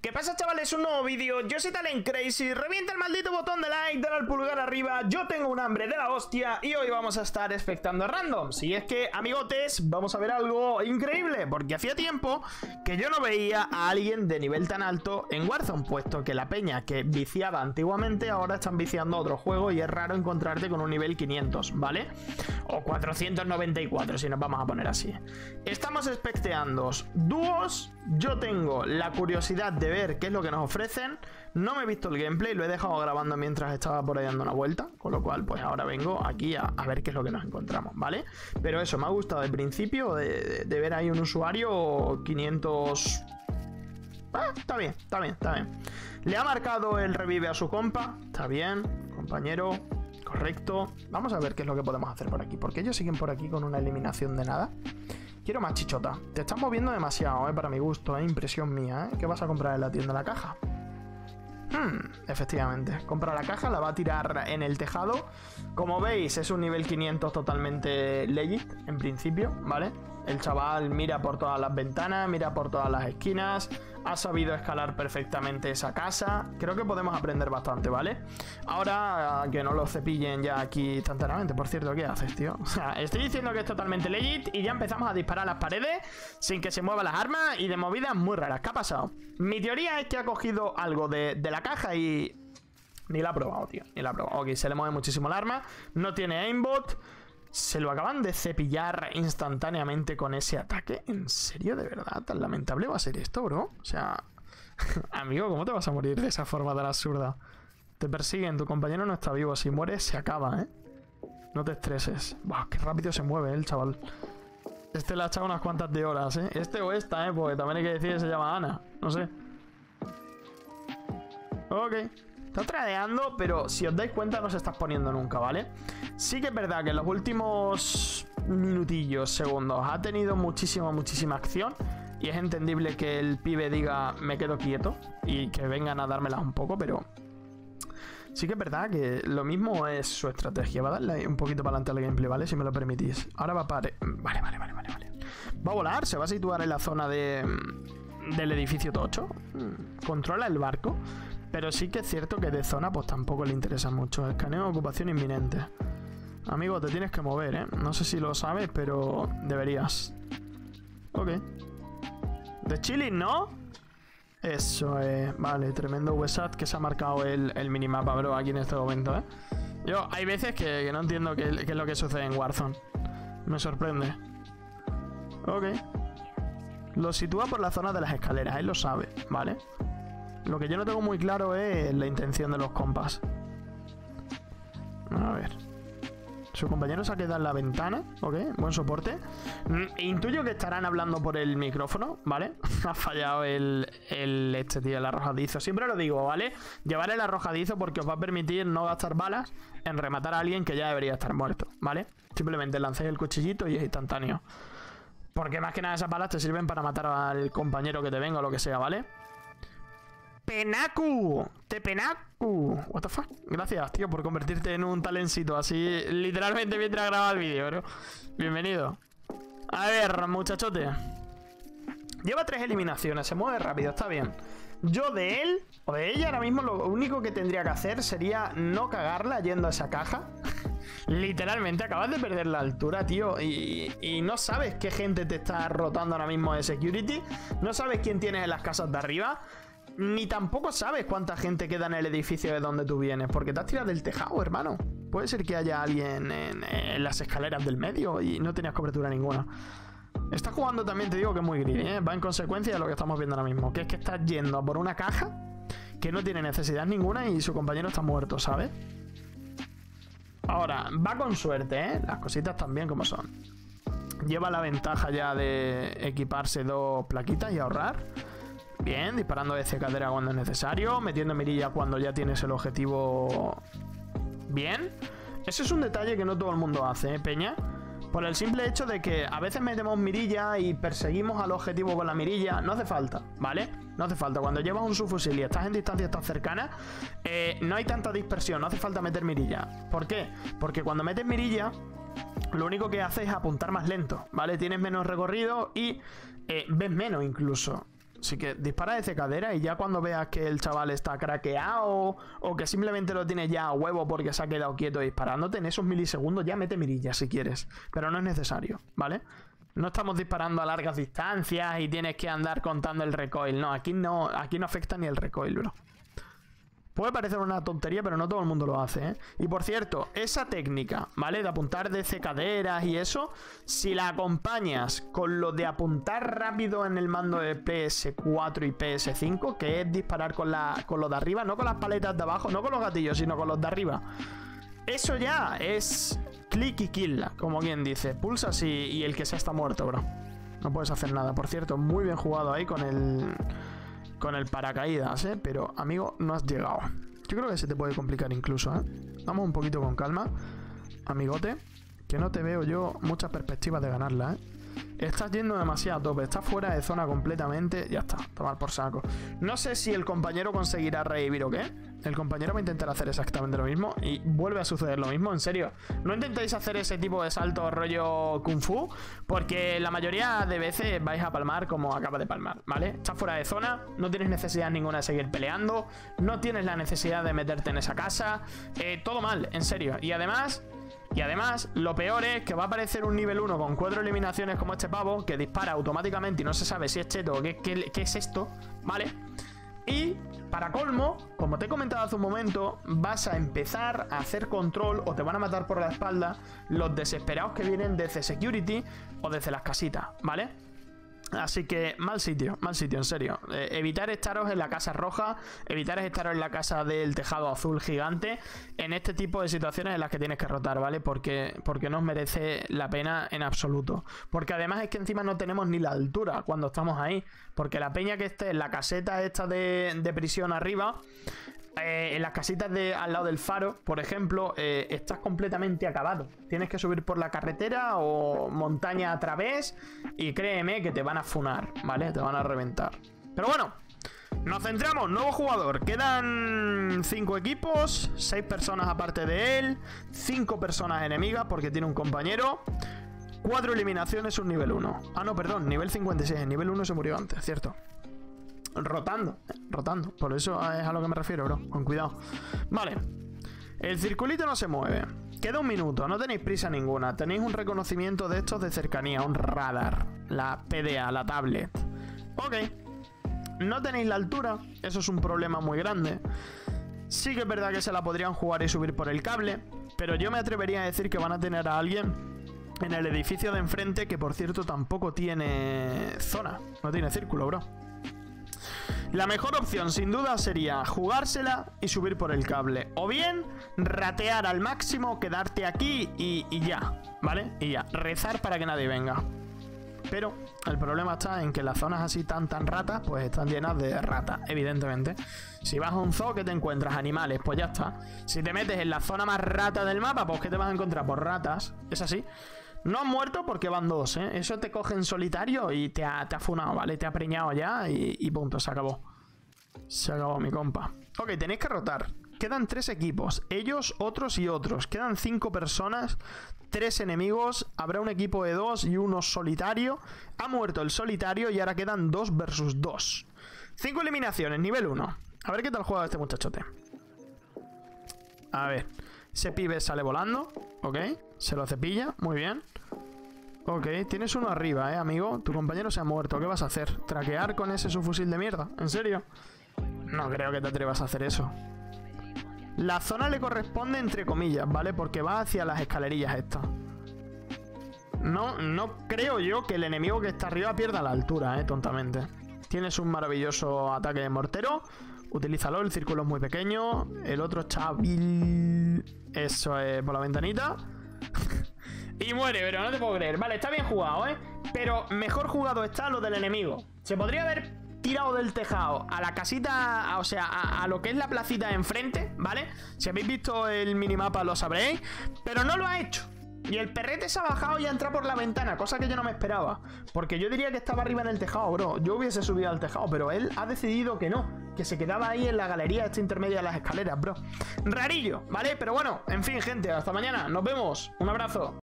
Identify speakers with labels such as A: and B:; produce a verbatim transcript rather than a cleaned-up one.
A: ¿Qué pasa, chavales? Un nuevo vídeo. Yo soy TalentCrazy. Revienta el maldito botón de like, dale al pulgar arriba. Yo tengo un hambre de la hostia y hoy vamos a estar expectando randoms. Y es que, amigotes, vamos a ver algo increíble, porque hacía tiempo que yo no veía a alguien de nivel tan alto en Warzone, puesto que la peña que viciaba antiguamente ahora están viciando otro juego y es raro encontrarte con un nivel quinientos, ¿vale? O cuatrocientos noventa y cuatro, si nos vamos a poner así. Estamos expecteando dúos. Yo tengo la curiosidad de ver qué es lo que nos ofrecen. No me he visto el gameplay, lo he dejado grabando mientras estaba por ahí dando una vuelta, con lo cual pues ahora vengo aquí a, a ver qué es lo que nos encontramos, ¿vale? Pero eso, me ha gustado el principio de, de, de ver ahí un usuario quinientos... Ah, está bien, está bien, está bien. Le ha marcado el revive a su compa. Está bien, compañero. Correcto. Vamos a ver qué es lo que podemos hacer por aquí, porque ellos siguen por aquí con una eliminación de nada. Quiero más chichota. Te estás moviendo demasiado, eh, para mi gusto, eh. Impresión mía, eh. ¿Qué vas a comprar en la tienda? ¿La caja? Hmm, efectivamente. Compra la caja, la va a tirar en el tejado. Como veis, es un nivel quinientos totalmente legit, en principio, ¿vale? El chaval mira por todas las ventanas, mira por todas las esquinas. Ha sabido escalar perfectamente esa casa. Creo que podemos aprender bastante, ¿vale? Ahora que no lo cepillen ya aquí instantáneamente. Por cierto, ¿qué haces, tío? O sea, estoy diciendo que es totalmente legit y ya empezamos a disparar a las paredes sin que se muevan las armas y de movidas muy raras. ¿Qué ha pasado? Mi teoría es que ha cogido algo de, de la caja y... Ni la ha probado, tío. Ni la ha probado. Ok, se le mueve muchísimo el arma. No tiene aimbot. Se lo acaban de cepillar instantáneamente con ese ataque. ¿En serio? ¿De verdad? ¿Tan lamentable va a ser esto, bro? O sea... Amigo, ¿cómo te vas a morir de esa forma tan absurda? Te persiguen, tu compañero no está vivo. Si mueres, se acaba, ¿eh? No te estreses. Buah, qué rápido se mueve, ¿eh, el chaval? Este le ha echado unas cuantas de horas, ¿eh? Este o esta, ¿eh? Porque también hay que decir que se llama Ana. No sé. Ok. Está tradeando, pero si os dais cuenta no se está poniendo nunca, ¿vale? Sí que es verdad que en los últimos minutillos, segundos, ha tenido muchísima, muchísima acción. Y es entendible que el pibe diga, me quedo quieto, y que vengan a dármelas un poco, pero... Sí que es verdad que lo mismo es su estrategia. Va a darle un poquito para adelante al gameplay, ¿vale? Si me lo permitís. Ahora va a parar... Vale, vale, vale, vale, vale. Va a volar, se va a situar en la zona de... del edificio tocho. Controla el barco. Pero sí que es cierto que de zona pues tampoco le interesa mucho. Escaneo de ocupación inminente. Amigo, te tienes que mover, ¿eh? No sé si lo sabes, pero deberías. Ok. De chilling, ¿no? Eso es. Vale, tremendo Wesat que se ha marcado el, el minimapa, bro, aquí en este momento, ¿eh? Yo, hay veces que, que no entiendo qué, qué es lo que sucede en Warzone. Me sorprende. Ok. Lo sitúa por la zona de las escaleras, él lo sabe, ¿vale? Lo que yo no tengo muy claro es la intención de los compas. A ver. Su compañero se ha quedado en la ventana. Ok, buen soporte. Intuyo que estarán hablando por el micrófono, ¿vale? Ha fallado el, el este, tío, el arrojadizo. Siempre lo digo, ¿vale? Llevar el arrojadizo porque os va a permitir no gastar balas en rematar a alguien que ya debería estar muerto, ¿vale? Simplemente lancéis el cuchillito y es instantáneo. Porque más que nada esas balas te sirven para matar al compañero que te venga o lo que sea, ¿vale? Penaku, Tepenaku. What the fuck. Gracias, tío, por convertirte en un talencito así, literalmente mientras grababa el vídeo, bro. Bienvenido. A ver, muchachote. Lleva tres eliminaciones, se mueve rápido, está bien. Yo de él o de ella ahora mismo lo único que tendría que hacer sería no cagarla yendo a esa caja. Literalmente acabas de perder la altura, tío, y, y no sabes qué gente te está rotando ahora mismo de security. No sabes quién tienes en las casas de arriba. Ni tampoco sabes cuánta gente queda en el edificio de donde tú vienes, porque te has tirado del tejado, hermano. Puede ser que haya alguien en, en las escaleras del medio y no tenías cobertura ninguna. Estás jugando también, te digo que es muy gris, ¿eh? Va en consecuencia de lo que estamos viendo ahora mismo, que es que estás yendo a por una caja que no tiene necesidad ninguna y su compañero está muerto, ¿sabes? Ahora, va con suerte, ¿eh? Las cositas también como son. Lleva la ventaja ya de equiparse dos plaquitas y ahorrar. Bien, disparando desde cadera cuando es necesario, metiendo mirilla cuando ya tienes el objetivo bien. Ese es un detalle que no todo el mundo hace, ¿eh, peña? Por el simple hecho de que a veces metemos mirilla y perseguimos al objetivo con la mirilla. No hace falta, ¿vale? No hace falta. Cuando llevas un subfusil y estás en distancias tan cercanas, eh, no hay tanta dispersión, no hace falta meter mirilla. ¿Por qué? Porque cuando metes mirilla, lo único que hace es apuntar más lento, ¿vale? Tienes menos recorrido y eh, ves menos incluso. Así que dispara desde cadera y ya cuando veas que el chaval está craqueado o que simplemente lo tienes ya a huevo porque se ha quedado quieto disparándote, en esos milisegundos ya mete mirilla si quieres. Pero no es necesario, ¿vale? No estamos disparando a largas distancias y tienes que andar contando el recoil. No, aquí no, aquí no afecta ni el recoil, bro. Puede parecer una tontería, pero no todo el mundo lo hace, ¿eh? Y por cierto, esa técnica, ¿vale? De apuntar desde caderas y eso, si la acompañas con lo de apuntar rápido en el mando de P S cuatro y P S cinco, que es disparar con, la, con lo de arriba, no con las paletas de abajo, no con los gatillos, sino con los de arriba. Eso ya es click y kill, como quien dice. Pulsas y, y el que sea está muerto, bro. No puedes hacer nada. Por cierto, muy bien jugado ahí con el... Con el paracaídas, ¿eh? Pero, amigo, no has llegado. Yo creo que se te puede complicar incluso, ¿eh? Vamos un poquito con calma, amigote, que no te veo yo muchas perspectivas de ganarla, ¿eh? Estás yendo demasiado a tope, estás fuera de zona completamente. Ya está, tomar por saco. No sé si el compañero conseguirá revivir o qué. El compañero va a intentar hacer exactamente lo mismo y vuelve a suceder lo mismo, en serio. No intentéis hacer ese tipo de salto rollo kung fu, porque la mayoría de veces vais a palmar como acaba de palmar, ¿vale? Estás fuera de zona, no tienes necesidad ninguna de seguir peleando, no tienes la necesidad de meterte en esa casa, eh, todo mal, en serio. Y además... Y además, lo peor es que va a aparecer un nivel uno con cuatro eliminaciones como este pavo, que dispara automáticamente y no se sabe si es cheto o qué, qué, qué es esto, ¿vale? Y, para colmo, como te he comentado hace un momento, vas a empezar a hacer control o te van a matar por la espalda los desesperados que vienen desde security o desde las casitas, ¿vale? Así que mal sitio, mal sitio, en serio. Eh, evitar estaros en la casa roja, evitar estaros en la casa del tejado azul gigante, en este tipo de situaciones en las que tienes que rotar, ¿vale? Porque, porque no os merece la pena en absoluto. Porque además es que encima no tenemos ni la altura cuando estamos ahí. Porque la peña que esté en la caseta esta de, de prisión arriba... Eh, en las casitas de al lado del faro, por ejemplo, eh, estás completamente acabado. Tienes que subir por la carretera o montaña a través y créeme que te van a funar, ¿vale? Te van a reventar. Pero bueno, nos centramos. Nuevo jugador. Quedan cinco equipos, seis personas aparte de él, cinco personas enemigas porque tiene un compañero. cuatro eliminaciones, un nivel uno. Ah, no, perdón, nivel cincuenta y seis. El nivel uno se murió antes, ¿cierto? Rotando, rotando. Por eso es a lo que me refiero, bro. Con cuidado. Vale. El circulito no se mueve. Queda un minuto. No tenéis prisa ninguna. Tenéis un reconocimiento de estos de cercanía. Un radar. La P D A, la tablet. Ok. No tenéis la altura. Eso es un problema muy grande. Sí que es verdad que se la podrían jugar y subir por el cable. Pero yo me atrevería a decir que van a tener a alguien en el edificio de enfrente, que por cierto tampoco tiene zona. No tiene círculo, bro. La mejor opción sin duda sería jugársela y subir por el cable. O bien ratear al máximo, quedarte aquí y, y ya, ¿vale? Y ya, rezar para que nadie venga. Pero el problema está en que las zonas así tan tan ratas, pues están llenas de ratas, evidentemente. Si vas a un zoo, ¿qué te encuentras? Animales, pues ya está. Si te metes en la zona más rata del mapa, pues ¿qué te vas a encontrar? Por ratas, es así. No han muerto porque van dos, ¿eh? Eso te coge en solitario y te ha, te ha funado, ¿vale? Te ha preñado ya y, y punto, se acabó. Se acabó, mi compa. Ok, tenéis que rotar. Quedan tres equipos. Ellos, otros y otros. Quedan cinco personas, tres enemigos. Habrá un equipo de dos y uno solitario. Ha muerto el solitario y ahora quedan dos versus dos. Cinco eliminaciones, nivel uno. A ver qué tal juega este muchachote. A ver. Ese pibe sale volando. Ok. Se lo cepilla. Muy bien. Ok. Tienes uno arriba, eh, amigo. Tu compañero se ha muerto. ¿Qué vas a hacer? ¿Traquear con ese su fusil de mierda? ¿En serio? No creo que te atrevas a hacer eso. La zona le corresponde entre comillas, ¿vale? Porque va hacia las escalerillas estas. No, no creo yo que el enemigo que está arriba pierda la altura, eh, tontamente. Tienes un maravilloso ataque de mortero. Utilízalo, el círculo es muy pequeño. El otro chaval... Eso es, por la ventanita. Y muere, pero no te puedo creer. Vale, está bien jugado, ¿eh? Pero mejor jugado está lo del enemigo. Se podría haber tirado del tejado a la casita, o sea, a, a lo que es la placita de enfrente, ¿vale? Si habéis visto el minimapa lo sabréis. Pero no lo ha hecho. Y el perrete se ha bajado y ha entrado por la ventana, cosa que yo no me esperaba. Porque yo diría que estaba arriba en el tejado, bro. Yo hubiese subido al tejado, pero él ha decidido que no. Que se quedaba ahí en la galería esta intermedia de las escaleras, bro. Rarillo, ¿vale? Pero bueno, en fin, gente, hasta mañana. Nos vemos. Un abrazo.